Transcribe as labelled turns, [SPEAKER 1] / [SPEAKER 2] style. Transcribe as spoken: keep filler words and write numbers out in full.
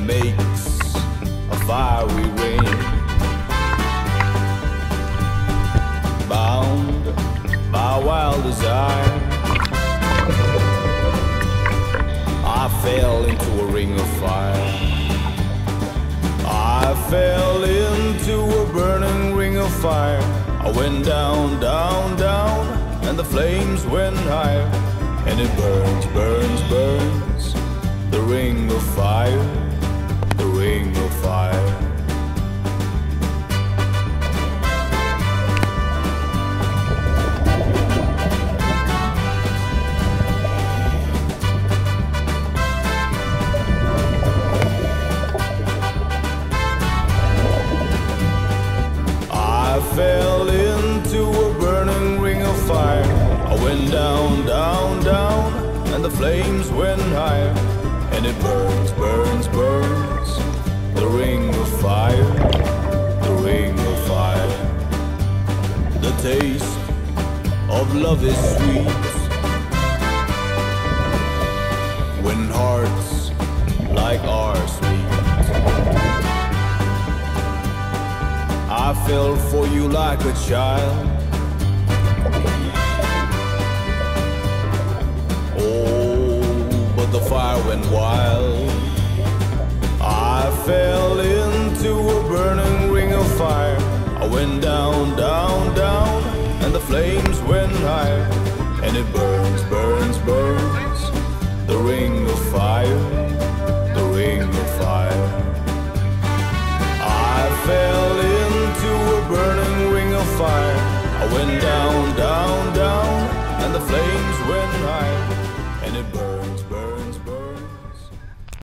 [SPEAKER 1] it makes a fiery rain. Bound by wild desire, I fell into a ring of fire. I fell into a burning ring of fire. I went down, down, down, and the flames went higher. And it burns, burns, burns, the ring of fire, the ring of fire. I fell into a burning ring of fire. I went down, down, down, and the flames went higher. And it burns, burns, burns, the ring of fire, the ring of fire. The taste of love is sweet when hearts like ours meet. I fell for you like a child. Oh, but the fire went wild. I fell into a burning ring of fire. I went down, down, down, and the flames went higher. And it burns, burns, burns, the ring of fire, the ring of fire. I fell into a burning ring of fire. I went down, down, down, and the flames went high.